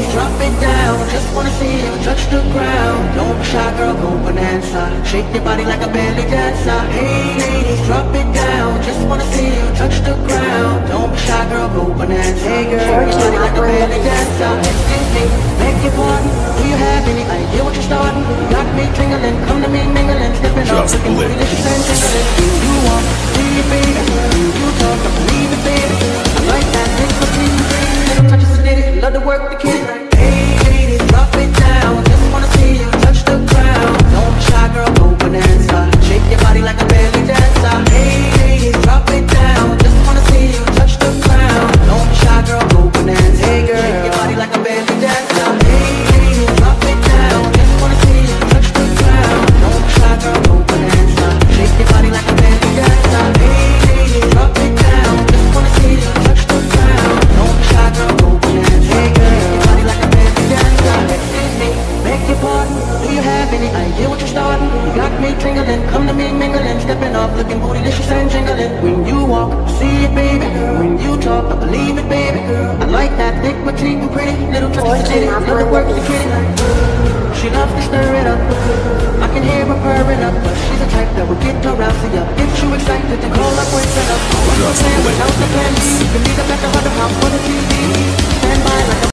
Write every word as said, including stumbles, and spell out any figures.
drop it down. Just wanna see you touch the ground. Don't be shy, girl, go bonanza. Shake your body like a belly dancer. Hey ladies, drop it down. Just wanna see you touch the ground. Don't be shy, girl, go bonanza. Hey girl, shake your body like a belly dancer. Excuse me, beg your pardon. Do you have any idea what you're starting? Got me tingling, come to me mingling, stepping up, looking delicious and tingling. You want to see it, baby? You talk, I believe it, baby. I like that thing between the three little touches of ditty. Love to work the kid. Hey ladies, drop it down. Just wanna see you touch the ground. Don't be shy, girl, go bonanza. Shake your body like a belly dancer. Hey ladies, drop it down. Just wanna see you touch the ground. Don't be shy, girl, go bonanza. Hey girl, shake your body like a belly dancer. Hey ladies, drop it down. Just wanna see you touch the ground. Don't be shy, girl, go bonanza. Shake your body like a belly dancer. Hey ladies, drop it down. Just wanna see you touch the ground. Don't be shy, girl, go bonanza. Hey girl, shake your body like a belly dancer. Excuse me, beg your pardon. Do you have any idea what you're starting? You got me tingling, come to me mingling, stepping off, looking bootylicious and jingling. When you walk, I see it, baby. When you talk, I believe it, baby. I like that thick, petite, and pretty little touches of titty. Love to work the kitty. She loves to stir it up. I can hear her purring up, but she's the type that will get her rousing up. Get you excited to call up when set up. What's the plan without the plan B? You can be the best of the house for the T V. Stand by like a